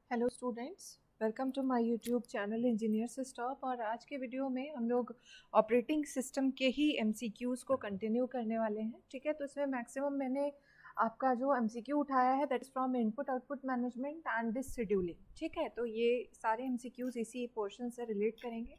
Hello students, welcome to my YouTube channel engineer से stop. और आज के वीडियो में हम लोग ऑपरेटिंग सिस्टम के ही एमसीक्यूज़ को कंटिन्यू करने वाले हैं। ठीक है, तो इसमें मैक्सिमम मैंने आपका जो एमसीक्यू उठाया है that is from input output management and this scheduling. ठीक है, तो ये सारे एमसीक्यूज़ इसी पोर्शन से रिलेट करेंगे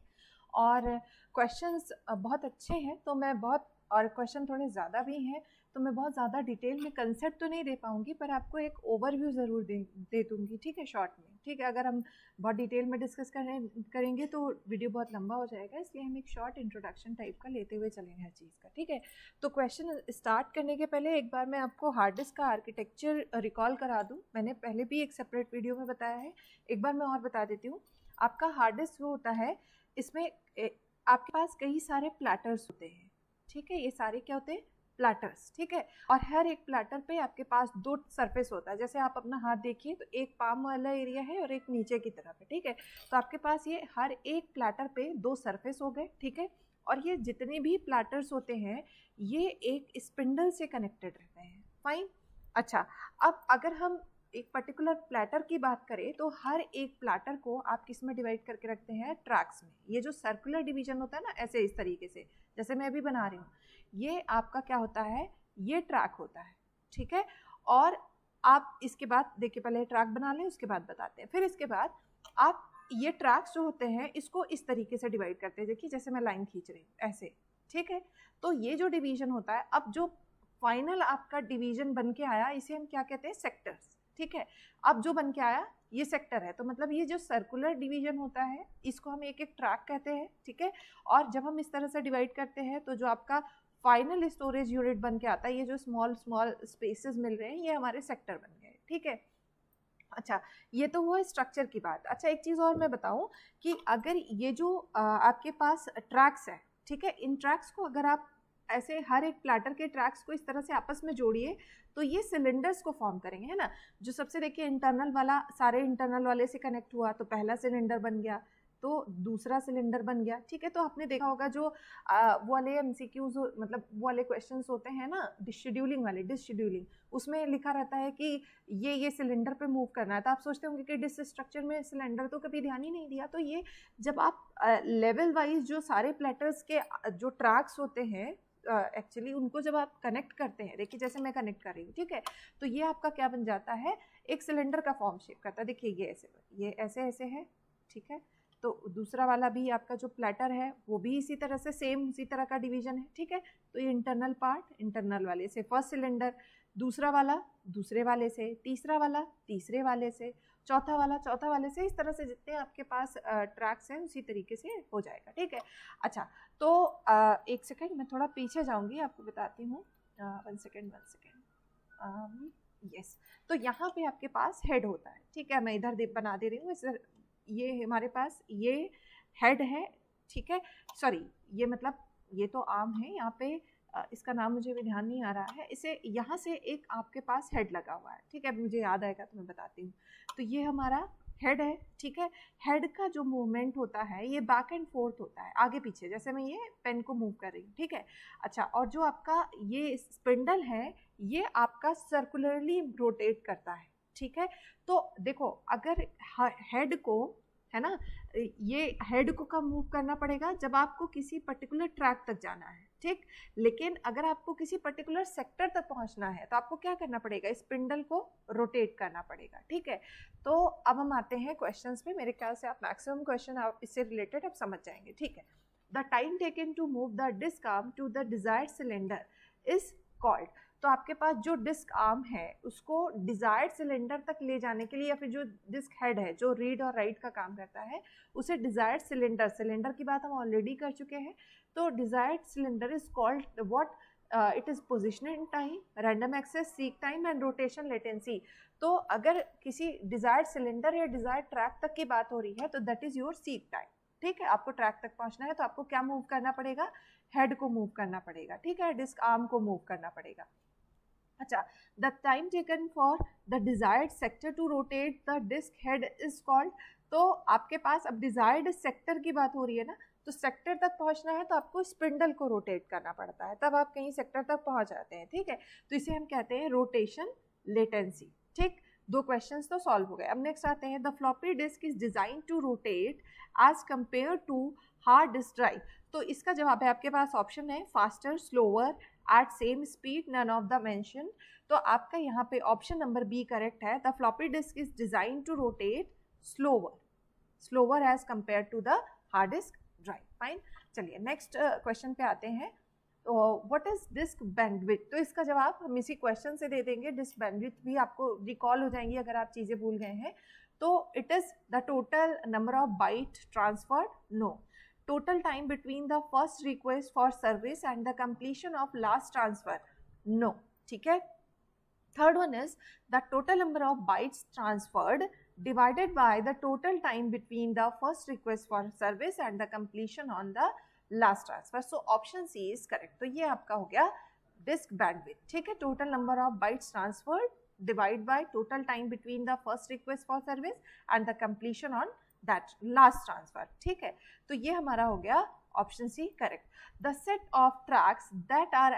और क्वेश्चंस बहुत अच्छे हैं, तो मैं बहुत और क्वेश्चन थोड़े ज़्यादा भी हैं, तो मैं बहुत ज़्यादा डिटेल में कंसेप्ट तो नहीं दे पाऊँगी, पर आपको एक ओवरव्यू ज़रूर दे दूँगी। ठीक है, शॉर्ट में। ठीक है, अगर हम बहुत डिटेल में डिस्कस करेंगे तो वीडियो बहुत लंबा हो जाएगा, इसलिए हम एक शॉर्ट इंट्रोडक्शन टाइप का लेते हुए चलेंगे हर चीज़ का। ठीक है, तो क्वेश्चन स्टार्ट करने के पहले एक बार मैं आपको हार्ड डिस्क का आर्किटेक्चर रिकॉल करा दूँ। मैंने पहले भी एक सेपरेट वीडियो में बताया है, एक बार मैं और बता देती हूँ। आपका हार्ड डिस्क होता है, इसमें आपके पास कई सारे प्लेटर्स होते हैं। ठीक है, ये सारे क्या होते हैं? प्लेटर्स। ठीक है, और हर एक प्लेटर पे आपके पास दो सरफेस होता है। जैसे आप अपना हाथ देखिए तो एक पाम वाला एरिया है और एक नीचे की तरफ है। ठीक है, तो आपके पास ये हर एक प्लेटर पे दो सरफेस हो गए। ठीक है, और ये जितने भी प्लेटर्स होते हैं ये एक स्पिंडल से कनेक्टेड रहते हैं। फाइन। अच्छा, अब अगर हम एक पर्टिकुलर प्लेटर की बात करें तो हर एक प्लेटर को आप किस में डिवाइड करके रखते हैं? ट्रैक्स में। ये जो सर्कुलर डिवीजन होता है ना, ऐसे इस तरीके से जैसे मैं अभी बना रही हूँ, ये आपका क्या होता है? ये ट्रैक होता है। ठीक है, और आप इसके बाद देखिए, पहले ट्रैक बना लें उसके बाद बताते हैं। फिर इसके बाद आप ये ट्रैक्स जो होते हैं इसको इस तरीके से डिवाइड करते हैं। देखिए जैसे मैं लाइन खींच रही हूँ ऐसे। ठीक है, तो ये जो डिवीजन होता है, अब जो फाइनल आपका डिवीजन बन के आया इसे हम क्या कहते हैं? सेक्टर्स। ठीक है, अब जो बन के आया ये सेक्टर है, तो मतलब ये जो सर्कुलर डिवीजन होता है इसको हम एक एक ट्रैक कहते हैं। ठीक है, और जब हम इस तरह से डिवाइड करते हैं तो जो आपका फाइनल स्टोरेज यूनिट बन के आता है, ये जो स्मॉल स्मॉल स्पेसेस मिल रहे हैं ये हमारे सेक्टर बन गए। ठीक है, अच्छा, ये तो हुआ स्ट्रक्चर की बात। अच्छा, एक चीज़ और मैं बताऊं कि अगर ये जो आपके पास ट्रैक्स है, ठीक है, इन ट्रैक्स को अगर आप ऐसे हर एक प्लेटर के ट्रैक्स को इस तरह से आपस में जोड़िए तो ये सिलेंडर्स को फॉर्म करेंगे, है ना। जो सबसे देखिए इंटरनल वाला सारे इंटरनल वाले से कनेक्ट हुआ तो पहला सिलेंडर बन गया, तो दूसरा सिलेंडर बन गया। ठीक है, तो आपने देखा होगा जो वो वाले एमसीक्यूज मतलब वो वाले क्वेश्चंस होते हैं ना, शेड्यूलिंग वाले, डिसशेड्यूलिंग, उसमें लिखा रहता है कि ये सिलेंडर पे मूव करना है, तो आप सोचते होंगे कि डिस स्ट्रक्चर में सिलेंडर तो कभी ध्यान ही नहीं दिया। तो ये जब आप लेवल वाइज जो सारे प्लेटर्स के जो ट्रैक्स होते हैं एक्चुअली उनको जब आप कनेक्ट करते हैं, देखिए जैसे मैं कनेक्ट कर रही हूँ, ठीक है, तो ये आपका क्या बन जाता है? एक सिलेंडर का फॉर्म शेप करता है। देखिए ये ऐसे ऐसे है। ठीक है, तो दूसरा वाला भी आपका जो प्लेटर है वो भी इसी तरह से सेम उसी तरह का डिवीजन है। ठीक है, तो ये इंटरनल पार्ट इंटरनल वाले से फर्स्ट सिलेंडर, दूसरा वाला दूसरे वाले से, तीसरा वाला तीसरे वाले से, चौथा वाला चौथा वाले से, इस तरह से जितने आपके पास ट्रैक्स हैं उसी तरीके से हो जाएगा। ठीक है, अच्छा, तो एक सेकेंड मैं थोड़ा पीछे जाऊंगी, आपको बताती हूँ। वन सेकेंड यस, तो यहाँ पे आपके पास हेड होता है। ठीक है, मैं इधर बना दे रही हूँ। ये हमारे पास ये हेड है। ठीक है, सॉरी, ये मतलब ये तो आर्म है, यहाँ पे इसका नाम मुझे भी ध्यान नहीं आ रहा है। इसे यहाँ से एक आपके पास हेड लगा हुआ है। ठीक है, मुझे याद आएगा तो मैं बताती हूँ। तो ये हमारा हेड है। ठीक है, हेड का जो मूवमेंट होता है ये बैक एंड फोर्थ होता है, आगे पीछे, जैसे मैं ये पेन को मूव कर रही हूँ। ठीक है, अच्छा, और जो आपका ये स्पिंडल है ये आपका सर्कुलरली रोटेट करता है। ठीक है, तो देखो अगर हेड को, है ना, ये हेड को कब मूव करना पड़ेगा? जब आपको किसी पर्टिकुलर ट्रैक तक जाना है। ठीक, लेकिन अगर आपको किसी पर्टिकुलर सेक्टर तक पहुंचना है तो आपको क्या करना पड़ेगा? स्पिंडल को रोटेट करना पड़ेगा। ठीक है, तो अब हम आते हैं क्वेश्चंस पे। मेरे ख्याल से आप मैक्सिमम क्वेश्चन आप इससे रिलेटेड आप समझ जाएंगे। ठीक है, the time taken to move the disk arm to the desired cylinder is called. तो आपके पास जो डिस्क आर्म है उसको डिजायर्ड सिलेंडर तक ले जाने के लिए, या फिर जो डिस्क हेड है जो रीड और राइट का काम करता है, उसे डिजायर्ड सिलेंडर, सिलेंडर की बात हम ऑलरेडी कर चुके हैं। तो desired cylinder is called what? It is position in time, random access, seek time and rotation latency. तो अगर किसी डिजायर्ड सिलेंडर या डिजायर्ड ट्रैक तक की बात हो रही है तो that is your seek time. ठीक है, आपको ट्रैक तक पहुंचना है तो आपको क्या मूव करना पड़ेगा? हेड को मूव करना पड़ेगा। ठीक है, डिस्क आर्म को मूव करना पड़ेगा। अच्छा, the time taken for the desired sector to rotate the disk head is called. तो आपके पास अब डिजायर्ड सेक्टर की बात हो रही है ना, तो सेक्टर तक पहुंचना है तो आपको स्पिंडल को रोटेट करना पड़ता है, तब आप कहीं सेक्टर तक पहुंच जाते हैं। ठीक है, तो इसे हम कहते हैं रोटेशन लेटेंसी। ठीक, दो क्वेश्चंस तो सॉल्व हो गए। अब नेक्स्ट आते हैं, the floppy disk is design to rotate as compare to hard disk drive. तो इसका जवाब है आपके पास ऑप्शन है faster, slower, at same speed, none of the mention. तो आपका यहाँ पे ऑप्शन नंबर बी करेक्ट है, the floppy disk is design to rotate slower as compare to the hard disk drive. Fine, चलिए नेक्स्ट क्वेश्चन पे आते हैं। What is disk bandwidth? तो इसका जवाब हम इसी क्वेश्चन से दे देंगे। डिस्क बैंडविड्थ भी आपको रिकॉल हो जाएंगी अगर आप चीज़ें भूल गए हैं। तो it is the total number of byte transferred, no. Total time between the first request for service and the completion of last transfer, no. ठीक है, third one is the total number of bytes transferred divided by the total time between the first request for service and the completion on the last transfer. So option C is correct. तो ये आपका हो गया disk bandwidth। ठीक है, total number of bytes transferred divide by total time between the first request for service and the completion on that last transfer। ठीक है, तो ये हमारा हो गया option C correct. The set of tracks that are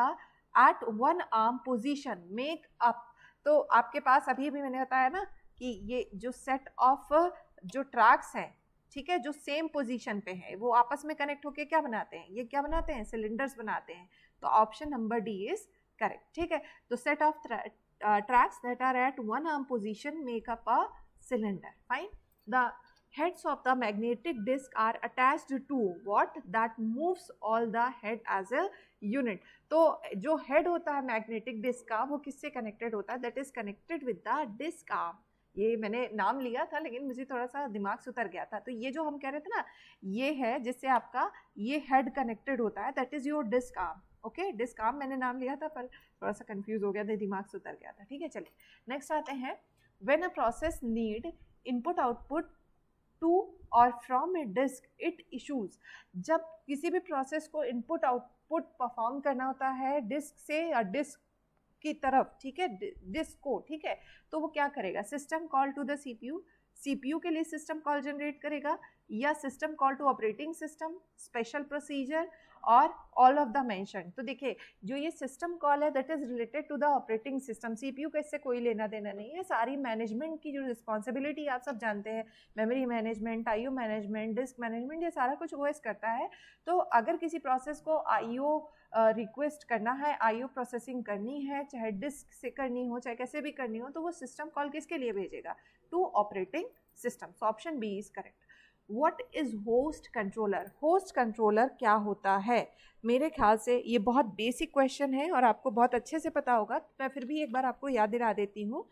at one arm position make up। तो आपके पास अभी भी मैंने बताया ना कि ये जो सेट ऑफ जो ट्रैक्स हैं, ठीक है, जो सेम पोजीशन पे हैं, वो आपस में कनेक्ट होके क्या बनाते हैं, ये क्या बनाते हैं, सिलेंडर्स बनाते हैं। तो option number D is correct. ठीक है, तो set of tracks that are at one arm position make up a cylinder. Fine, the heads of the magnetic disk are attached to what that moves all the head as a unit। तो जो head होता है magnetic disk का वो किससे connected होता है, that is connected with the disk arm. ये मैंने नाम लिया था लेकिन मुझे थोड़ा सा दिमाग से उतर गया था। तो ये जो हम कह रहे थे ना, ये है जिससे आपका ये हेड कनेक्टेड होता है, that is your disk arm. Okay, disk arm मैंने नाम लिया था पर थोड़ा सा कंफ्यूज हो गया था, दिमाग से उतर गया था। ठीक है, चलिए नेक्स्ट आते हैं। When a process need input output to or from a disk it issues. जब किसी भी प्रोसेस को इनपुट आउटपुट परफॉर्म करना होता है डिस्क से या डिस्क की तरफ, ठीक है, डिस्क को, ठीक है, तो वो क्या करेगा, system call to the CPU, CPU के लिए सिस्टम कॉल जनरेट करेगा, या system call to operating system, special procedure or all of the mention. तो देखिए जो ये सिस्टम कॉल है that is related to the operating system, CPU का इससे कोई लेना देना नहीं है। सारी मैनेजमेंट की जो रिस्पॉन्सिबिलिटी आप सब जानते हैं, memory management, IO management, disk management, ये सारा कुछ ओएस करता है। तो अगर किसी प्रोसेस को आईओ रिक्वेस्ट करना है, आईओ प्रोसेसिंग करनी है, चाहे डिस्क से करनी हो चाहे कैसे भी करनी हो, तो वो सिस्टम कॉल किसके लिए भेजेगा, to operating system. So option B is correct. What is host controller? Host controller क्या होता है? मेरे ख्याल से ये बहुत बेसिक क्वेश्चन है और आपको बहुत अच्छे से पता होगा, मैं फिर भी एक बार आपको याद दिला देती हूँ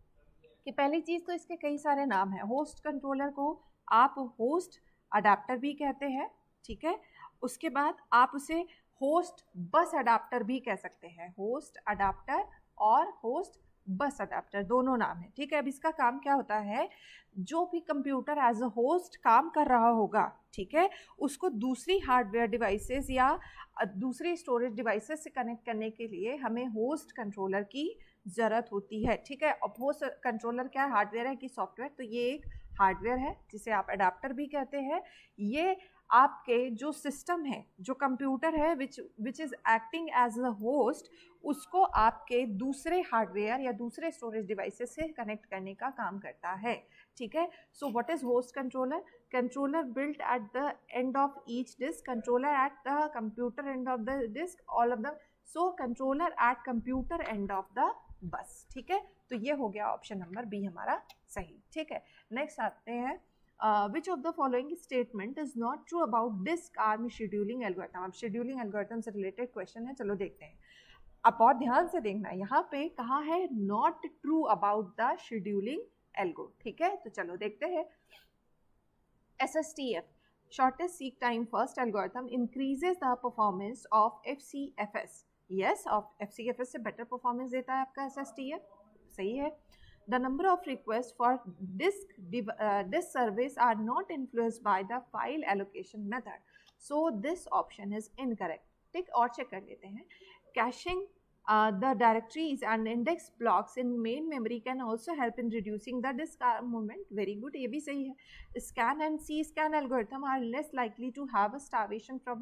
कि पहली चीज़ तो इसके कई सारे नाम हैं। होस्ट कंट्रोलर को आप होस्ट अडाप्टर भी कहते हैं, ठीक है, उसके बाद आप उसे होस्ट बस अडाप्टर भी कह सकते हैं। होस्ट अडाप्टर और होस्ट बस अडाप्टर दोनों नाम है, ठीक है। अब इसका काम क्या होता है, जो भी कंप्यूटर एज अ होस्ट काम कर रहा होगा, ठीक है, उसको दूसरी हार्डवेयर डिवाइसेस या दूसरी स्टोरेज डिवाइसेस से कनेक्ट करने के लिए हमें होस्ट कंट्रोलर की ज़रूरत होती है, ठीक है। अब होस्ट कंट्रोलर क्या है, हार्डवेयर है कि सॉफ्टवेयर? तो ये एक हार्डवेयर है जिसे आप अडाप्टर भी कहते हैं। ये आपके जो सिस्टम है, जो कंप्यूटर है which is acting as a host, उसको आपके दूसरे हार्डवेयर या दूसरे स्टोरेज डिवाइसेस से कनेक्ट करने का काम करता है, ठीक है। So what is host controller? Controller built at the end of each disk, controller at the computer end of the disk, all of the, so controller at computer end of the bus, ठीक है। तो ये हो गया option number B हमारा सही, ठीक है। नेक्स्ट आते हैं, which of the following statement is not true about disk arm scheduling algorithm? अब scheduling algorithm से related question है, चलो देखते हैं। अब बहुत ध्यान से देखना, यहाँ पे कहा है not true about the scheduling algo, ठीक है। तो चलो देखते हैं। SSTF, shortest seek time first algorithm, increases the performance of FCFS. Yes, of FCFS से better performance देता है आपका SSTF, सही है। The number of requests for disk service are not influenced by the file allocation method. So this option is incorrect. ठीक, और check कर लेते हैं। Caching the directories and index blocks in main memory can also help in reducing the disk movement. Very good, ये भी सही है। Scan and C-scan algorithm are less likely to have a starvation problem.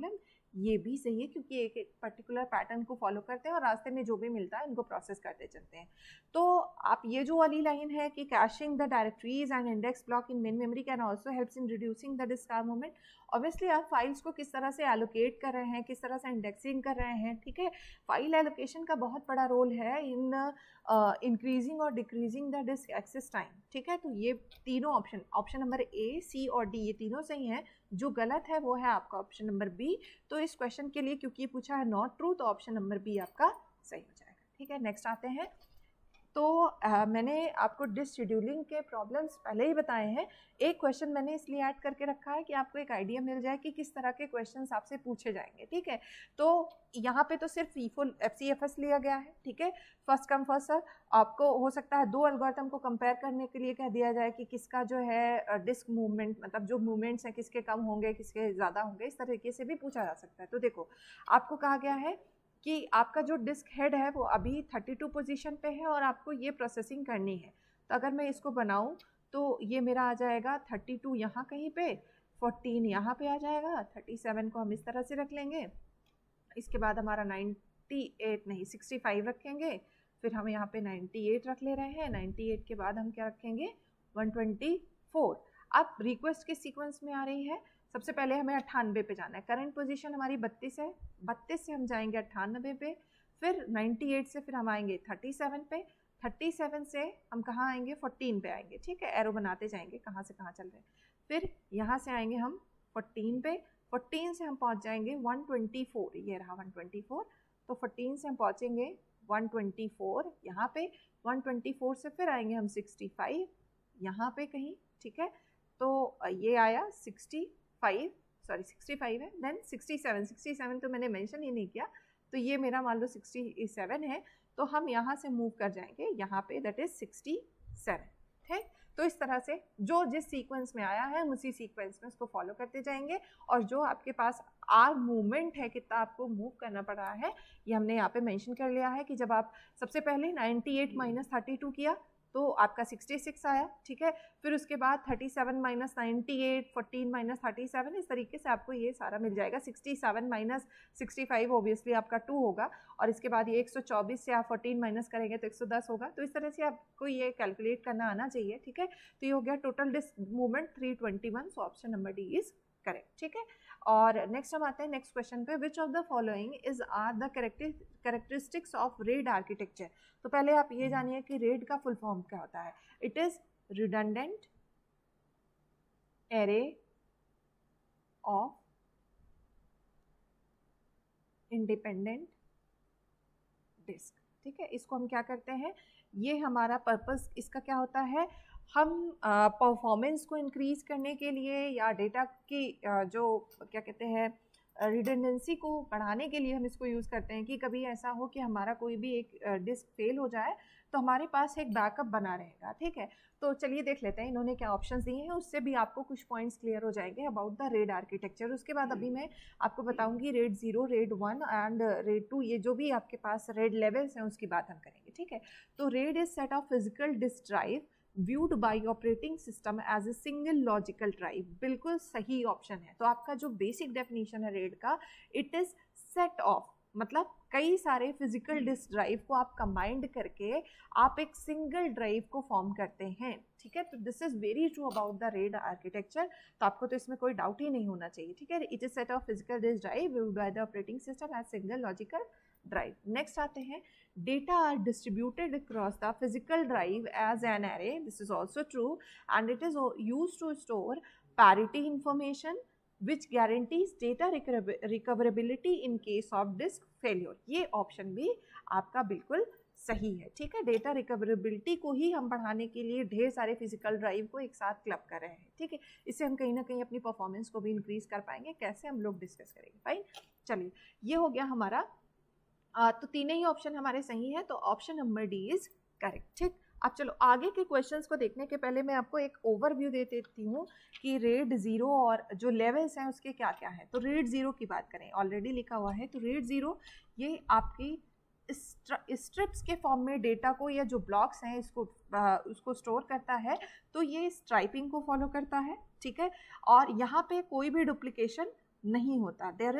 ये भी सही है क्योंकि एक एक पर्टिकुलर पैटर्न को फॉलो करते हैं और रास्ते में जो भी मिलता है उनको प्रोसेस करते चलते हैं। तो आप ये जो वाली लाइन है कि caching the directories and index block in main memory can also helps in reducing the disk movement. Obviously आप फाइल्स को किस तरह से एलोकेट कर रहे हैं, किस तरह से इंडेक्सिंग कर रहे हैं, ठीक है। फाइल एलोकेशन का बहुत बड़ा रोल है in increasing or decreasing the disk access time, ठीक है। तो ये तीनों ऑप्शन नंबर ए, सी और डी ये तीनों सही हैं। जो गलत है वो है आपका ऑप्शन नंबर बी। तो इस क्वेश्चन के लिए क्योंकि ये पूछा है नॉट ट्रू, तो ऑप्शन नंबर बी आपका सही हो जाएगा, ठीक है। नेक्स्ट आते हैं। तो मैंने आपको डिस्क शेड्यूलिंग के प्रॉब्लम्स पहले ही बताए हैं। एक क्वेश्चन मैंने इसलिए ऐड करके रखा है कि आपको एक आइडिया मिल जाए कि किस तरह के क्वेश्चंस आपसे पूछे जाएंगे, ठीक है। तो यहाँ पे तो सिर्फ FCFS लिया गया है, ठीक है। First come first serve. आपको हो सकता है दो एल्गोरिथम को कंपेयर करने के लिए कह दिया जाए कि किसका जो है डिस्क मूवमेंट, मतलब जो मूवमेंट्स हैं किसके कम होंगे किसके ज़्यादा होंगे, इस तरीके से भी पूछा जा सकता है। तो देखो आपको कहा गया है कि आपका जो डिस्क हेड है वो अभी 32 पोजीशन पे है और आपको ये प्रोसेसिंग करनी है। तो अगर मैं इसको बनाऊं तो ये मेरा आ जाएगा 32 यहाँ कहीं पे, 14 यहाँ पे आ जाएगा, 37 को हम इस तरह से रख लेंगे। इसके बाद हमारा 98 नहीं 65 रखेंगे, फिर हम यहाँ पे 98 रख ले रहे हैं। 98 के बाद हम क्या रखेंगे 124। अब रिक्वेस्ट किस सीक्वेंस में आ रही है, सबसे पहले हमें 98 पे जाना है। करंट पोजीशन हमारी 32 है, 32 से हम जाएंगे 98 पे, फिर 98 से फिर हम आएंगे 37 पे, 37 से हम कहाँ आएंगे 14 पे आएंगे, ठीक है। एरो बनाते जाएंगे कहाँ से कहाँ चल रहे हैं। फिर यहाँ से आएंगे हम 14 पे, 14 से हम पहुँच जाएंगे 124, ये रहा 124। तो 14 से हम पहुँचेंगे 124 यहाँ पे, 124 से फिर आएंगे हम 65 यहाँ पे कहीं, ठीक है। तो ये आया 65 है, देन 67 तो मैंने मेंशन ही नहीं किया, तो ये मेरा मान लो 67 है। तो हम यहाँ से मूव कर जाएंगे यहाँ पे, दैट इज 67, ठीक। तो इस तरह से जो जिस सीक्वेंस में आया है हम उसी सीक्वेंस में उसको फॉलो करते जाएंगे। और जो आपके पास आर्म मूवमेंट है, कितना आपको मूव करना पड़ रहा है, ये हमने यहाँ पे मेंशन कर लिया है कि जब आप सबसे पहले 98 माइनस 32 किया तो आपका 66 आया, ठीक है। फिर उसके बाद 37 माइनस 98, 14 माइनस 37, इस तरीके से आपको ये सारा मिल जाएगा। 67 माइनस 65 ऑब्वियसली आपका 2 होगा, और इसके बाद ये 124 से आप 14 माइनस करेंगे तो 110 होगा। तो इस तरह से आपको ये कैलकुलेट करना आना चाहिए, ठीक है। तो ये हो गया total disk movement 321, so option number D is correct, ठीक है। और नेक्स्ट हम आते हैं नेक्स्ट क्वेश्चन पे, which of the following is are the characteristics of RAID architecture. तो पहले आप ये जानिए कि रेड का फुल फॉर्म क्या होता है। It is redundant array of independent disk, ठीक है। इसको हम क्या करते हैं, ये हमारा पर्पस इसका क्या होता है, हम परफॉर्मेंस को इंक्रीज करने के लिए या डेटा की जो क्या कहते हैं रिडंडेंसी को बढ़ाने के लिए हम इसको यूज़ करते हैं कि कभी ऐसा हो कि हमारा कोई भी एक डिस्क फेल हो जाए तो हमारे पास एक बैकअप बना रहेगा, ठीक है। तो चलिए देख लेते हैं इन्होंने क्या ऑप्शंस दिए हैं, उससे भी आपको कुछ पॉइंट्स क्लियर हो जाएंगे अबाउट द रेड आर्किटेक्चर। उसके बाद अभी मैं आपको बताऊंगी रेड 0, रेड 1 एंड रेड 2, ये जो भी आपके पास रेड लेवल्स हैं उसकी बात हम करेंगे, ठीक है। तो RAID is set of physical disk drive viewed by operating system as a single logical drive, बिल्कुल सही ऑप्शन है। तो आपका जो बेसिक डेफिनेशन है रेड का, इट इज सेट ऑफ, मतलब कई सारे फिजिकल डिस्क ड्राइव को आप कंबाइंड करके आप एक सिंगल ड्राइव को फॉर्म करते हैं, ठीक है। तो this is very true about the RAID architecture, तो आपको तो इसमें कोई डाउट ही नहीं होना चाहिए, ठीक है। It is set of physical disk drive viewed by the operating system as single logical drive. Next आते हैं, data are distributed across the physical drive as an array. This is also true and it is used to store parity information which guarantees data recoverability in case of disk failure. ये ऑप्शन भी आपका बिल्कुल सही है, ठीक है। Data recoverability को ही हम बढ़ाने के लिए ढेर सारे फिजिकल ड्राइव को एक साथ क्लब कर रहे हैं, ठीक है। इससे हम कहीं ना कहीं अपनी परफॉर्मेंस को भी इंक्रीज कर पाएंगे, कैसे हम लोग डिस्कस करेंगे, फाइन। चलिए ये हो गया हमारा, तो तीनों ही ऑप्शन हमारे सही है, तो option number D is correct, ठीक। अब चलो आगे के क्वेश्चंस को देखने के पहले मैं आपको एक ओवरव्यू दे देती हूँ कि रेड 0 और जो लेवल्स हैं उसके क्या क्या हैं। तो रेड 0 की बात करें, ऑलरेडी लिखा हुआ है, तो रेड 0 ये आपकी स्ट्रिप्स के फॉर्म में डेटा को या जो ब्लॉक्स हैं उसको स्टोर करता है, तो ये स्ट्राइपिंग को फॉलो करता है, ठीक है। और यहाँ पे कोई भी डुप्लीकेशन नहीं होता, there is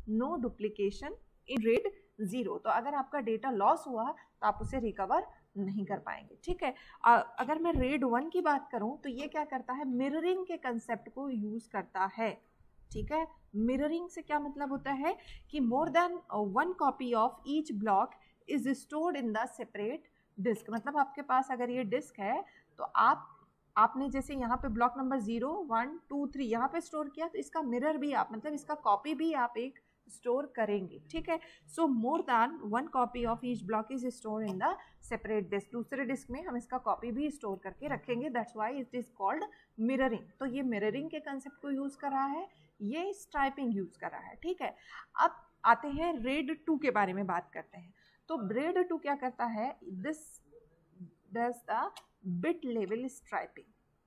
no duplication in RAID 0। तो अगर आपका डेटा लॉस हुआ तो आप उसे रिकवर नहीं कर पाएंगे, ठीक है। अगर मैं रेड 1 की बात करूं तो ये क्या करता है, मिररिंग के कंसेप्ट को यूज करता है, ठीक है। मिररिंग से क्या मतलब होता है कि more than 1 copy of each block is stored in the separate disk. मतलब आपके पास अगर ये डिस्क है तो आपने जैसे यहाँ पे ब्लॉक नंबर 0, 1, 2, 3 यहाँ पे स्टोर किया, तो इसका मिरर भी आप, मतलब इसका कॉपी भी आप एक स्टोर करेंगे, ठीक है। So more than 1 copy of each block is store in the separate disk. दूसरे डिस्क में हम इसका कॉपी भी स्टोर करके रखेंगे, that's why it is called mirroring. तो ये मिररिंग के कंसेप्ट को यूज कर रहा है, ये स्ट्राइपिंग यूज कर रहा है, ठीक है। अब आते हैं रेड 2 के बारे में बात करते हैं। तो रेड 2 क्या करता है, this does the bit level striping.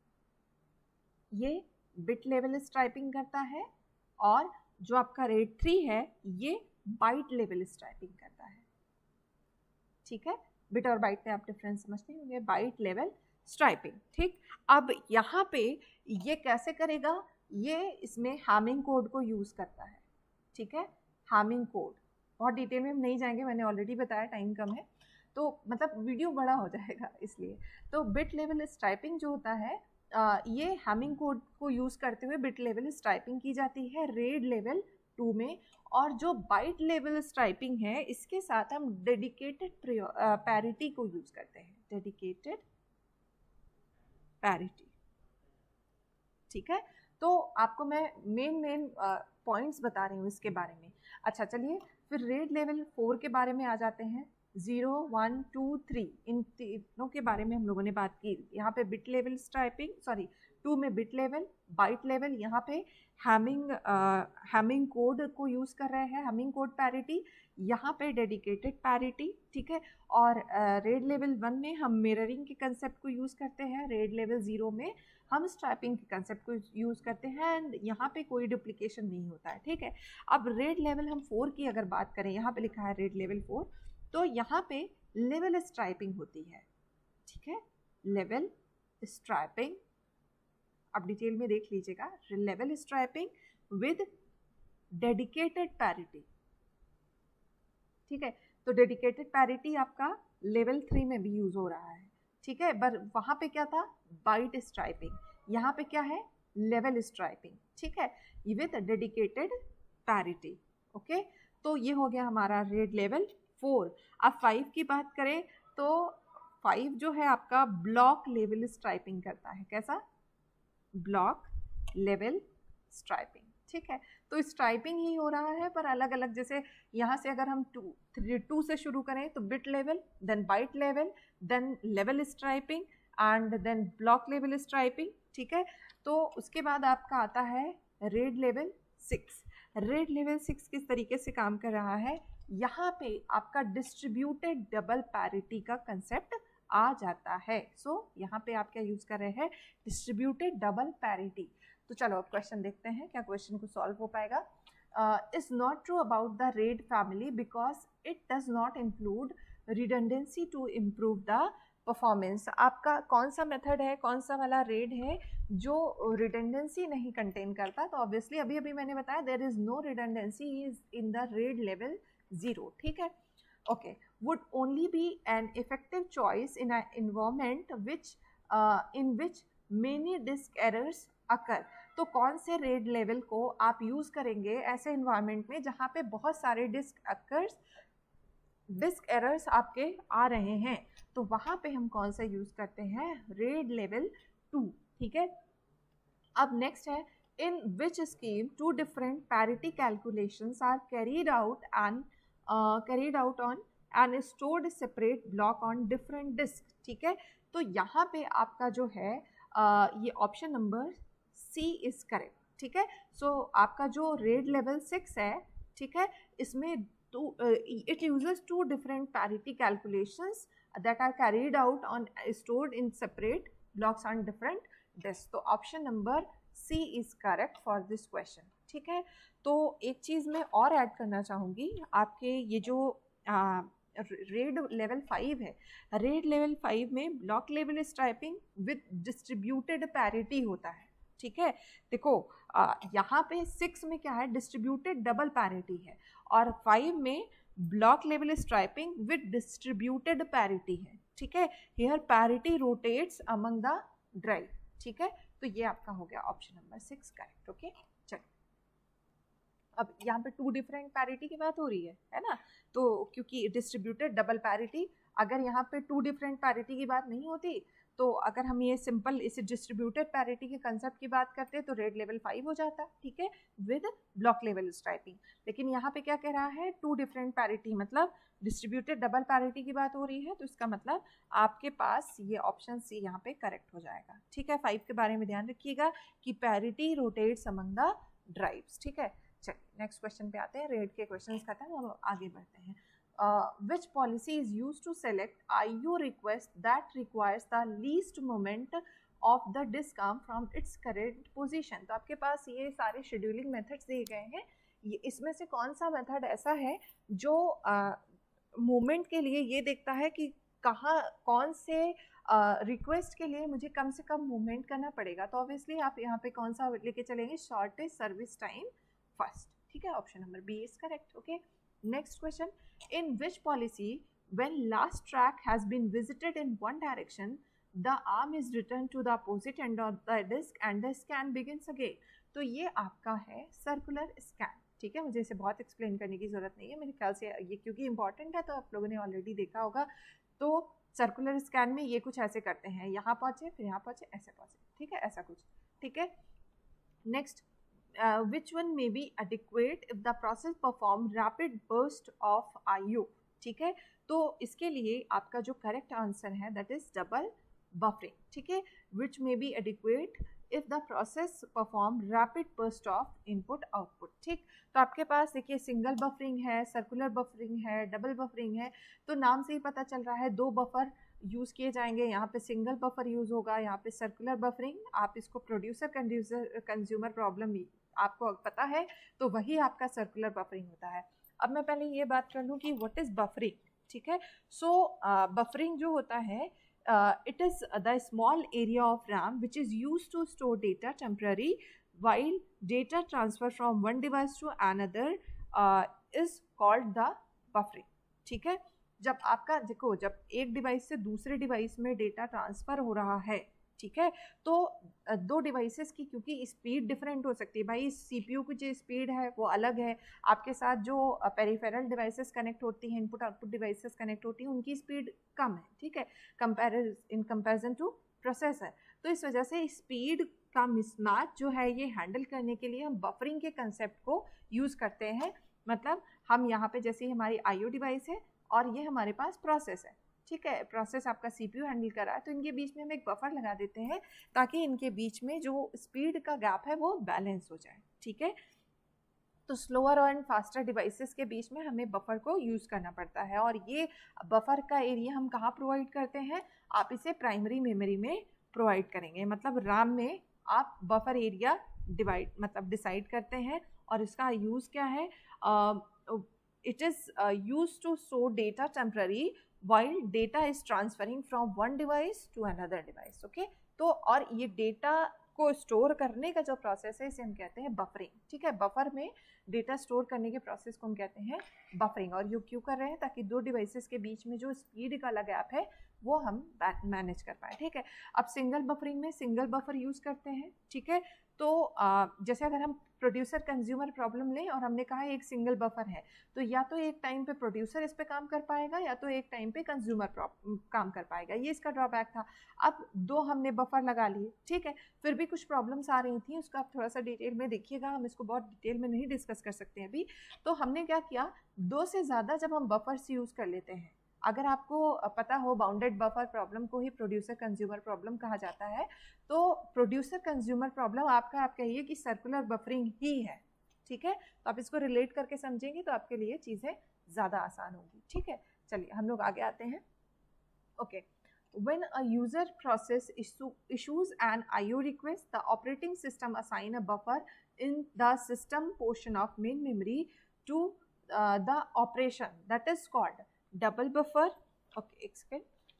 ये बिट लेवल स्ट्राइपिंग करता है, और जो आपका रेड 3 है ये बाइट लेवल स्ट्राइपिंग करता है, ठीक है। बिट और बाइट में आप डिफरेंस समझते होंगे, बाइट लेवल स्ट्राइपिंग, ठीक। अब यहाँ पे ये कैसे करेगा, ये इसमें हैमिंग कोड को यूज करता है, ठीक है। हैमिंग कोड बहुत डिटेल में हम नहीं जाएंगे, मैंने ऑलरेडी बताया, टाइम कम है तो मतलब वीडियो बड़ा हो जाएगा इसलिए। तो बिट लेवल स्ट्राइपिंग जो होता है, ये हैमिंग कोड को यूज़ करते हुए बिट लेवल स्ट्राइपिंग की जाती है रेड लेवल 2 में। और जो बाइट लेवल स्ट्राइपिंग है, इसके साथ हम डेडिकेटेड पैरिटी को यूज़ करते हैं, डेडिकेटेड पैरिटी, ठीक है। तो आपको मैं मेन पॉइंट्स बता रही हूँ इसके बारे में। अच्छा चलिए फिर रेड लेवल 4 के बारे में आ जाते हैं। 0, 1, 2, 3 इन तीनों के बारे में हम लोगों ने बात की। यहाँ पे बिट लेवल स्ट्राइपिंग, सॉरी 2 में बिट लेवल, बाइट लेवल, यहाँ पे हैमिंग कोड को यूज़ कर रहे हैं, हैमिंग कोड पैरिटी, यहाँ पे डेडिकेटेड पैरिटी, ठीक है। और रेड लेवल 1 में हम मिररिंग के कंसेप्ट को यूज़ करते हैं, रेड लेवल 0 में हम स्ट्राइपिंग के कंसेप्ट को यूज़ करते हैं, एंड यहाँ पे कोई डुप्लीकेशन नहीं होता है, ठीक है। अब रेड लेवल हम 4 की अगर बात करें, यहाँ पे लिखा है रेड लेवल 4, तो यहाँ पे लेवल स्ट्राइपिंग होती है, ठीक है। लेवल स्ट्राइपिंग आप डिटेल में देख लीजिएगा, level striping with dedicated parity, ठीक है। तो डेडिकेटेड पैरिटी आपका लेवल 3 में भी यूज हो रहा है, ठीक है। पर वहाँ पे क्या था, बाइट स्ट्राइपिंग, यहाँ पे क्या है, लेवल स्ट्राइपिंग, ठीक है, विद डेडिकेटेड पैरिटी, ओके। तो ये हो गया हमारा रेड लेवल 4। अब 5 की बात करें तो 5 जो है आपका ब्लॉक लेवल स्ट्राइपिंग करता है, कैसा, ब्लॉक लेवल स्ट्राइपिंग, ठीक है। तो स्ट्राइपिंग ही हो रहा है पर अलग अलग, जैसे यहाँ से अगर हम 2 से शुरू करें तो bit level, then byte level, then level striping and then block level striping, ठीक है। तो उसके बाद आपका आता है रेड लेवल 6। रेड लेवल 6 किस तरीके से काम कर रहा है, यहाँ पे आपका डिस्ट्रीब्यूटेड डबल पैरिटी का कंसेप्ट आ जाता है। सो यहाँ पे आप क्या यूज़ कर रहे हैं, डिस्ट्रीब्यूटेड डबल पैरिटी। तो चलो अब क्वेश्चन देखते हैं, क्या क्वेश्चन को सॉल्व हो पाएगा। Is not true about the RAID family because it does not include redundancy to improve the performance. आपका कौन सा मेथड है, कौन सा वाला रेड है जो रिडंडेंसी नहीं कंटेन करता। तो ऑब्वियसली अभी अभी मैंने बताया there is no redundancy is in the RAID level 0, ठीक है। Okay, would only be an effective choice in a environment which in which many disk errors occur. तो कौन से रेड लेवल को आप यूज़ करेंगे ऐसे इन्वायरमेंट में जहाँ पे बहुत सारे डिस्क एरर्स आपके आ रहे हैं, तो वहाँ पे हम कौन सा यूज़ करते हैं, रेड लेवल 2, ठीक है। अब नेक्स्ट है, in which scheme two different parity calculations are carried out on and stored separate block on different disk, ठीक है। तो यहाँ पे आपका जो है ये option number C is correct, ठीक है। सो आपका जो रेड लेवल 6 है, ठीक है, इसमें it uses two different parity calculations that are carried out on stored in separate blocks on different disks। तो option number C is correct for this question, ठीक है। तो एक चीज़ मैं और ऐड करना चाहूँगी, आपके ये जो रेड लेवल 5 है, रेड लेवल 5 में block level striping with distributed parity होता है, ठीक है। देखो यहाँ पे 6 में क्या है, डिस्ट्रीब्यूटेड डबल पैरिटी है, और 5 में block level striping with distributed parity है, ठीक है। Here parity rotates among the drive, ठीक है। तो ये आपका हो गया ऑप्शन नंबर 6 करेक्ट। ओके, चलिए अब यहाँ पे 2 डिफरेंट पैरिटी की बात हो रही है ना, तो क्योंकि डिस्ट्रीब्यूटेड डबल पैरिटी, अगर यहाँ पे 2 डिफरेंट पैरिटी की बात नहीं होती, तो अगर हम ये सिंपल इसे डिस्ट्रीब्यूटेड पैरिटी के कंसेप्ट की बात करते हैं तो रेड लेवल 5 हो जाता, ठीक है, विद ब्लॉक लेवल स्ट्राइपिंग। लेकिन यहाँ पे क्या कह रहा है, 2 डिफरेंट पैरिटी, मतलब डिस्ट्रीब्यूटेड डबल पैरिटी की बात हो रही है, तो इसका मतलब आपके पास ये ऑप्शन सी यहाँ पे करेक्ट हो जाएगा, ठीक है। 5 के बारे में ध्यान रखिएगा कि parity rotates among the drives, ठीक है। चलिए नेक्स्ट क्वेश्चन पे आते हैं, रेड के क्वेश्चन खत्म, अब आगे बढ़ते हैं। Which policy is used to select IO request that requires the least movement of the disk arm from its current position? तो आपके पास ये सारे शेड्यूलिंग मेथड्स दिए गए हैं, इसमें से कौन सा मेथड ऐसा है जो मूवमेंट के लिए ये देखता है कि कहाँ कौन से रिक्वेस्ट के लिए मुझे कम से कम मूवमेंट करना पड़ेगा। तो ऑब्वियसली आप यहाँ पे कौन सा लेके चलेंगे, शॉर्टेस्ट सर्विस टाइम फर्स्ट, ठीक है। Option number B is correct. Okay, next question, in which policy when last track has been visited in one direction the arm is returned to the opposite end of the disk and the scan begins again? तो ये आपका है circular scan, ठीक है। मुझे इसे बहुत explain करने की ज़रूरत नहीं है, मेरे ख्याल से ये क्योंकि इंपॉर्टेंट है तो आप लोगों ने ऑलरेडी देखा होगा। तो सर्कुलर स्कैन में ये कुछ ऐसे करते हैं, यहाँ पहुँचे फिर यहाँ पहुँचे ऐसे पहुँचे, ठीक है, ऐसा कुछ, ठीक है। Next, which one may be adequate if the process perform rapid burst of IO, ठीक है। तो इसके लिए आपका जो करेक्ट आंसर है दैट इज डबल बफरिंग, ठीक है। which may be adequate if the process perform rapid burst of input output, ठीक। तो आपके पास देखिए सिंगल बफरिंग है, सर्कुलर बफरिंग है, डबल बफरिंग है, तो नाम से ही पता चल रहा है 2 बफर यूज़ किए जाएंगे, यहाँ पे सिंगल बफर यूज़ होगा, यहाँ पे सर्कुलर बफरिंग। आप इसको प्रोड्यूसर कंज्यूमर प्रॉब्लम आपको पता है, तो वही आपका सर्कुलर बफरिंग होता है। अब मैं पहले ये बात कर लूँ कि व्हाट इज़ बफरिंग, ठीक है। सो बफरिंग जो होता है, it is the small area of RAM which is use to store data temporary while data transfer from one device to another is called the buffering, ठीक है। जब आपका देखो, जब एक डिवाइस से दूसरे डिवाइस में डेटा ट्रांसफ़र हो रहा है, ठीक है, तो 2 डिवाइसेस की क्योंकि स्पीड डिफरेंट हो सकती है, भाई CPU की जो स्पीड है वो अलग है, आपके साथ जो पेरिफेरल डिवाइसेस कनेक्ट होती हैं, इनपुट आउटपुट डिवाइसेस कनेक्ट होती हैं, उनकी स्पीड कम है, ठीक है, इन कंपेरिजन टू प्रोसेसर। तो इस वजह से स्पीड का मिसमैच जो है ये हैंडल करने के लिए हम बफरिंग के कंसेप्ट को यूज़ करते हैं। मतलब हम यहाँ पे जैसे हमारी IO डिवाइस है और ये हमारे पास प्रोसेस है, ठीक है, प्रोसेस आपका CPU हैंडल कर रहा है, तो इनके बीच में हम एक बफर लगा देते हैं ताकि इनके बीच में जो स्पीड का गैप है वो बैलेंस हो जाए, ठीक है। तो स्लोअर और फास्टर डिवाइसेस के बीच में हमें बफर को यूज़ करना पड़ता है, और ये बफर का एरिया हम कहाँ प्रोवाइड करते हैं, आप इसे प्राइमरी मेमोरी में प्रोवाइड करेंगे, मतलब रैम में आप बफर एरिया डिसाइड करते हैं, और इसका यूज़ क्या है, it is use to store data temporary while data is transferring from one device to another device, okay। तो और ये डेटा को स्टोर करने का जो प्रोसेस है इसे हम कहते हैं बफरिंग, ठीक है। बफर में डेटा स्टोर करने के प्रोसेस को हम कहते हैं बफरिंग, और ये क्यों कर रहे हैं, ताकि 2 डिवाइसेस के बीच में जो स्पीड का गैप है वो हम मैनेज कर पाए, ठीक है। अब सिंगल बफरिंग में सिंगल बफर यूज़ करते हैं, ठीक है। तो जैसे अगर हम प्रोड्यूसर कंज्यूमर प्रॉब्लम लें और हमने कहा एक सिंगल बफर है, तो या तो एक टाइम पे प्रोड्यूसर इस पे काम कर पाएगा या तो एक टाइम पे कंज्यूमर काम कर पाएगा, ये इसका ड्रॉबैक था। अब 2 हमने बफर लगा लिए, ठीक है, फिर भी कुछ प्रॉब्लम्स आ रही थी, उसका आप थोड़ा सा डिटेल में देखिएगा, हम इसको बहुत डिटेल में नहीं डिस्कस कर सकते हैं अभी। तो हमने क्या किया, 2 से ज़्यादा जब हम बफर्स यूज़ कर लेते हैं, अगर आपको पता हो बाउंडेड बफर प्रॉब्लम को ही प्रोड्यूसर कंज्यूमर प्रॉब्लम कहा जाता है, तो प्रोड्यूसर कंज्यूमर प्रॉब्लम आपका आप कहिए कि सर्कुलर बफरिंग ही है, ठीक है। तो आप इसको रिलेट करके समझेंगे तो आपके लिए चीज़ें ज़्यादा आसान होगी, ठीक है। चलिए हम लोग आगे आते हैं। Okay, when a user process issues an IO request, the operating system assign a buffer in the system portion of main memory to the operation that is called double buffer. Okay, एक second,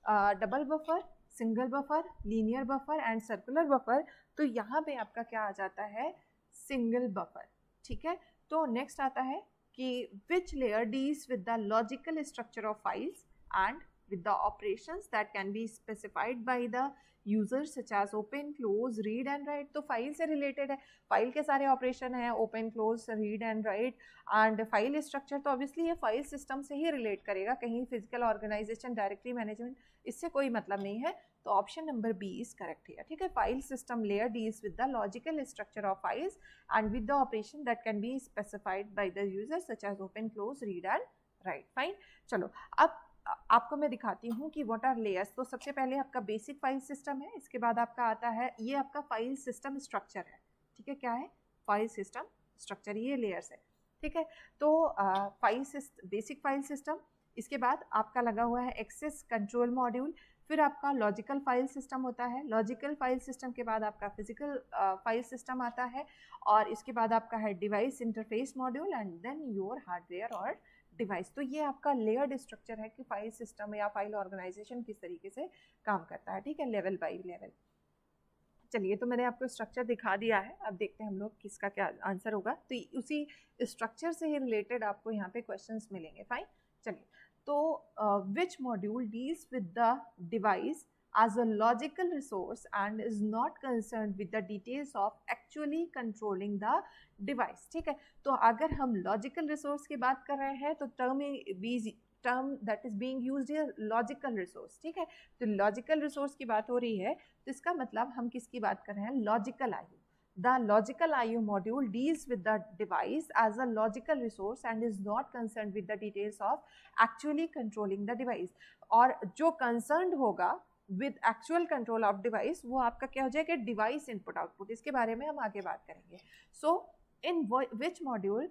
double buffer, single buffer, linear buffer and circular buffer, तो यहाँ पे आपका क्या आ जाता है, single buffer. ठीक है, तो नेक्स्ट आता है कि which layer deals with the logical structure of files and with the operations that can be specified by the user such as open, close, read and write। तो फाइल से related है, file के सारे operation है, open, close, read and write and file structure, तो obviously ये file system से ही रिलेट करेगा, कहीं फिजिकल ऑर्गेनाइजेशन, डायरेक्टरी मैनेजमेंट, इससे कोई मतलब नहीं है। तो option number B is correct है। ठीक है, file system layer deals with the logical structure of files and with the operation that can be specified by the user such as open, close, read and write. Fine, चलो अब आपको मैं दिखाती हूँ कि व्हाट आर लेयर्स। तो सबसे पहले आपका बेसिक फाइल सिस्टम है, इसके बाद आपका आता है, ये आपका फाइल सिस्टम स्ट्रक्चर है। ठीक है, क्या है, फाइल सिस्टम स्ट्रक्चर, ये लेयर्स है। ठीक है, तो बेसिक फाइल सिस्टम, इसके बाद आपका लगा हुआ है एक्सेस कंट्रोल मॉड्यूल, फिर आपका लॉजिकल फाइल सिस्टम होता है, लॉजिकल फाइल सिस्टम के बाद आपका फिजिकल फाइल सिस्टम आता है, और इसके बाद आपका है device interface module and then your hardware और डिवाइस। तो ये आपका लेयर्ड स्ट्रक्चर है कि फाइल सिस्टम या फाइल ऑर्गेनाइजेशन किस तरीके से काम करता है। ठीक है, लेवल बाय लेवल। चलिए, तो मैंने आपको स्ट्रक्चर दिखा दिया है, अब देखते हैं हम लोग किसका क्या आंसर होगा। तो उसी स्ट्रक्चर से ही रिलेटेड आपको यहाँ पे क्वेश्चंस मिलेंगे। फाइन, चलिए, तो which module deals with the device as a logical resource and is not concerned with the details of actually controlling the device। ठीक है, तो अगर हम logical resource की बात कर रहे हैं तो term that is being used here logical resource। ठीक है, तो logical resource की बात हो रही है, तो इसका मतलब हम किसकी बात कर रहे हैं, logical IO। The logical IO module deals with the device as a logical resource and is not concerned with the details of actually controlling the device। और जो concerned होगा with actual control of device, वो आपका क्या हो जाएगा, device input output. इसके बारे में हम आगे बात करेंगे। सो इन विच मॉड्यूल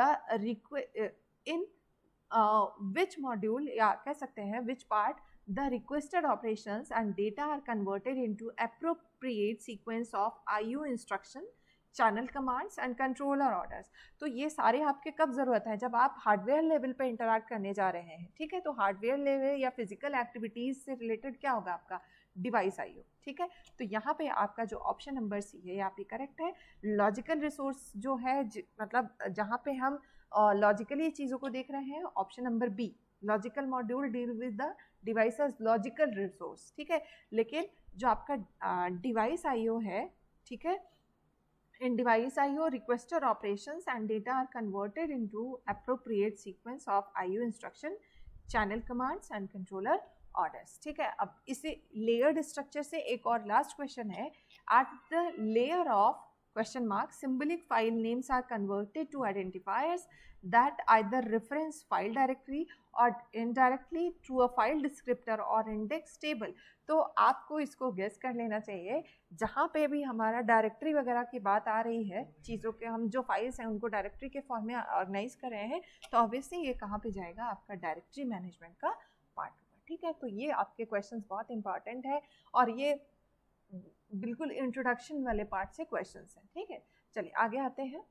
विच मॉड्यूल, या कह सकते हैं which part the requested operations and data are converted into appropriate sequence of IO instruction, channel commands and controller orders. तो ये सारे आपके कब ज़रूरत है, जब आप हार्डवेयर लेवल पे इंटरैक्ट करने जा रहे हैं। ठीक है, तो हार्डवेयर लेवल या फिजिकल एक्टिविटीज़ से रिलेटेड क्या होगा आपका, डिवाइस IO। ठीक है, तो यहाँ पे आपका जो ऑप्शन नंबर सी है ये आपकी करेक्ट है। लॉजिकल रिसोर्स जो है, मतलब जहाँ पे हम लॉजिकली चीज़ों को देख रहे हैं, option number B, logical module deal with the device as logical resource. ठीक है, लेकिन जो आपका डिवाइस IO है, ठीक है, in device IO requested operations and data are converted into appropriate sequence of IO instruction, channel commands and controller orders। ठीक है, अब इसे layered structure से एक और last question है, at the layer of question mark symbolic file names are converted to identifiers that either reference file directory or indirectly through a file descriptor or index table। तो आपको इसको guess कर लेना चाहिए, जहाँ पे भी हमारा डायरेक्टरी वगैरह की बात आ रही है, चीज़ों के हम जो फाइल्स हैं उनको डायरेक्टरी के फॉर्म में ऑर्गेनाइज कर रहे हैं, तो ऑब्वियसली ये कहाँ पे जाएगा, आपका डायरेक्टरी मैनेजमेंट का पार्ट होगा। ठीक है, तो ये आपके क्वेश्चंस बहुत इंपॉर्टेंट है और ये बिल्कुल इंट्रोडक्शन वाले पार्ट से क्वेश्चंस हैं। ठीक है, चलिए आगे आते हैं।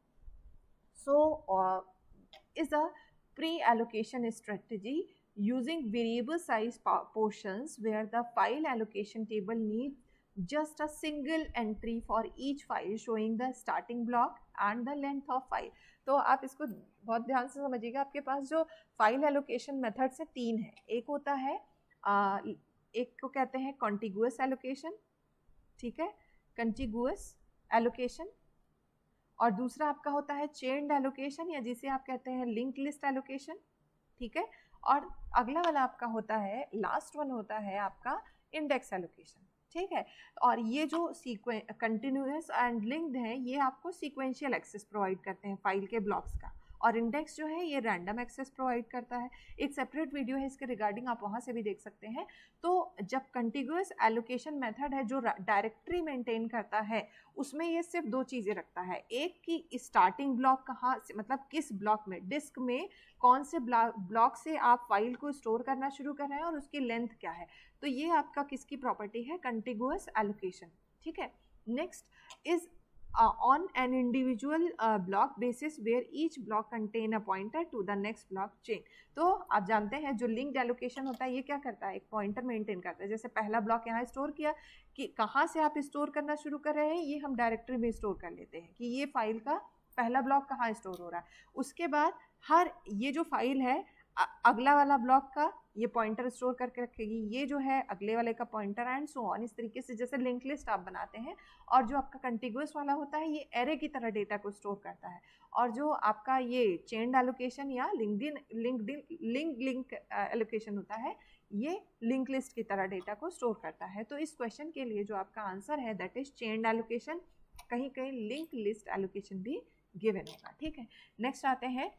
So is a pre allocation strategy using variable size portions where the file allocation table needs just a single entry for each file showing the starting block and the length of file। तो आप इसको बहुत ध्यान से समझिएगा, आपके पास जो file allocation method से तीन है, एक होता है एक को कहते हैं कॉन्टिगुअस एलोकेशन, ठीक है, कंटिगुअस एलोकेशन, और दूसरा आपका होता है चेन्ड एलोकेशन या जिसे आप कहते हैं लिंक लिस्ट एलोकेशन। ठीक है, और अगला वाला आपका होता है, लास्ट वन होता है आपका इंडेक्स एलोकेशन। ठीक है, और ये जो कंटिन्यूअस एंड लिंक्ड हैं, ये आपको सीक्वेंशियल एक्सेस प्रोवाइड करते हैं फाइल के ब्लॉक्स का, और इंडेक्स जो है ये रैंडम एक्सेस प्रोवाइड करता है। एक सेपरेट वीडियो है इसके रिगार्डिंग, आप वहाँ से भी देख सकते हैं। तो जब कंटिन्यूअस एलोकेशन मेथड है जो डायरेक्टरी मेंटेन करता है, उसमें ये सिर्फ दो चीज़ें रखता है, एक कि स्टार्टिंग ब्लॉक कहाँ से, मतलब किस ब्लॉक में, डिस्क में कौन से ब्लॉक से आप फाइल को स्टोर करना शुरू कर रहे हैं और उसकी लेंथ क्या है। तो ये आपका किसकी प्रॉपर्टी है, कंटिन्यूअस एलोकेशन। ठीक है, next is on an individual block basis where each block contain a pointer to the next block chain। तो आप जानते हैं जो लिंक्ड एलोकेशन होता है ये क्या करता है, एक पॉइंटर मेंटेन करता है। जैसे पहला ब्लॉक यहाँ स्टोर किया कि कहाँ से आप स्टोर करना शुरू कर रहे हैं, ये हम डायरेक्टरी में स्टोर कर लेते हैं कि ये फाइल का पहला ब्लॉक कहाँ स्टोर हो रहा है। उसके बाद हर ये जो फाइल है अगला वाला ब्लॉक का ये पॉइंटर स्टोर करके रखेगी, ये जो है अगले वाले का पॉइंटर एंड सो ऑन। इस तरीके से जैसे लिंक लिस्ट आप बनाते हैं, और जो आपका कंटिग्यूअस वाला होता है ये एरे की तरह डेटा को स्टोर करता है, और जो आपका ये चेन्ड एलोकेशन या लिंक एलोकेशन होता है ये लिंक लिस्ट की तरह डेटा को स्टोर करता है। तो इस क्वेश्चन के लिए जो आपका आंसर है दैट इज चेन्ड एलोकेशन, कहीं कहीं लिंक लिस्ट एलोकेशन भी गिवन होगा। ठीक है, नेक्स्ट आते हैं,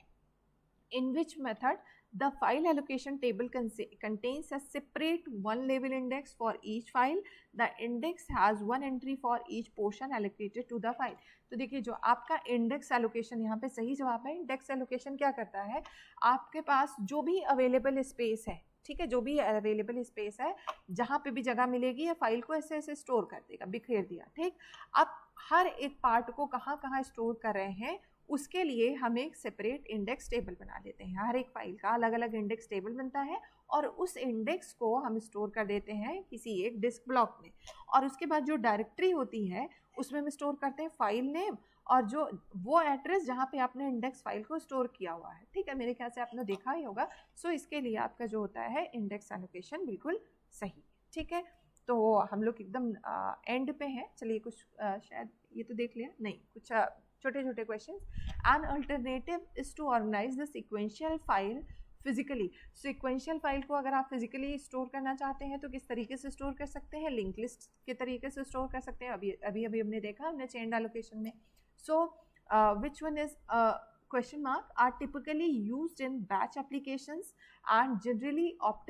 in which method the file allocation table contains a separate one label index for each file, the index has one entry for each portion allocated to the file। तो देखिए जो आपका इंडेक्स एलोकेशन यहाँ पे सही जवाब है। इंडेक्स एलोकेशन क्या करता है, आपके पास जो भी अवेलेबल स्पेस है, ठीक है, जो भी अवेलेबल स्पेस है जहाँ पे भी जगह मिलेगी ये फाइल को ऐसे ऐसे स्टोर कर देगा, बिखेर दिया। ठीक, अब हर एक पार्ट को कहाँ कहाँ स्टोर कर रहे हैं उसके लिए हम एक सेपरेट इंडेक्स टेबल बना देते हैं। हर एक फाइल का अलग अलग इंडेक्स टेबल बनता है और उस इंडेक्स को हम स्टोर कर देते हैं किसी एक डिस्क ब्लॉक में, और उसके बाद जो डायरेक्टरी होती है उसमें हम स्टोर करते हैं फाइल नेम और जो वो एड्रेस जहाँ पे आपने इंडेक्स फाइल को स्टोर किया हुआ है। ठीक है, मेरे ख्याल से आपने देखा ही होगा। सो इसके लिए आपका जो होता है इंडेक्स एलोकेशन बिल्कुल सही। ठीक है, तो हम लोग एकदम एंड पे हैं। चलिए कुछ शायद ये तो देख लिया, नहीं कुछ छोटे छोटे question. An alternative is to organize the sequential file physically. Sequential file को अगर आप फिजिकली स्टोर करना चाहते हैं तो किस तरीके से स्टोर कर सकते हैं, लिंक लिस्ट के तरीके से स्टोर कर सकते हैं। अभी हमने देखा, हमने चेन्ड एलोकेशन में। So which one is question mark are typically used in batch applications and generally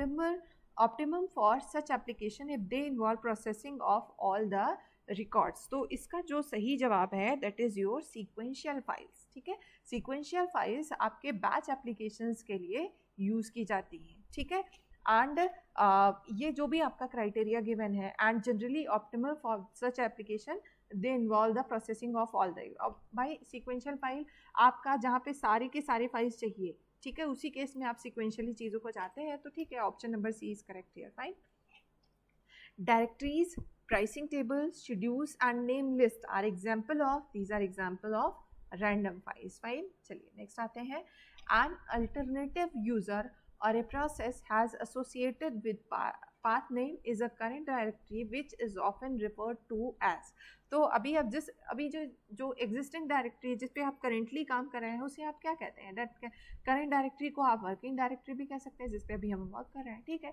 optimum for such application if they involve processing of all the records। तो इसका जो सही जवाब है that is your sequential files। ठीक है, sequential files आपके batch applications के लिए यूज़ की जाती हैं। ठीक है, एंड ये जो भी आपका क्राइटेरिया गिवन है, and generally optimal for such application they involve the processing of all the. अब भाई सिक्वेंशियल फाइल आपका जहाँ पे सारी की सारी फाइल्स चाहिए, ठीक है, उसी केस में आप सिक्वेंशियली चीज़ों को चाहते हैं, तो ठीक है, option number C is correct here. Fine. Directories, pricing tables, schedules and name list are example of, these are example of random files. Fine, चलिए नेक्स्ट आते हैं। An alternative user or a process has associated with path name is a current directory which is often referred to as। तो अभी जो existing directory जिस पे आप currently काम कर रहे हैं उसे आप क्या कहते हैं, करंट डायरेक्टरी को आप वर्किंग डायरेक्टरी भी कह सकते हैं जिस पे अभी हम वर्क कर रहे हैं। ठीक है,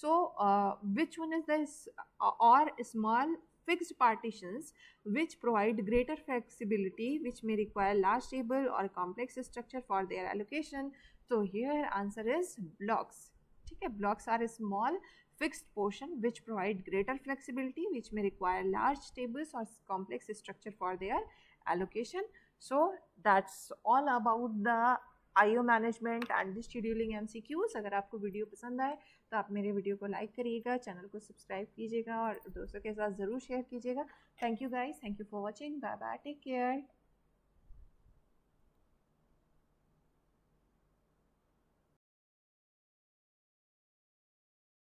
so which one is this और small fixed partitions which provide greater flexibility which may require large table or complex structure for their allocation। So here answer is blocks। ठीक है, blocks are a small fixed portion which provide greater flexibility which may require large tables or complex structure for their allocation। So that's all about the IO management and scheduling MCQs। अगर आपको video पसंद आए तो आप मेरे video को like करिएगा, channel को सब्सक्राइब कीजिएगा और दोस्तों के साथ ज़रूर शेयर कीजिएगा। Thank you guys, thank you for watching, bye bye, take care.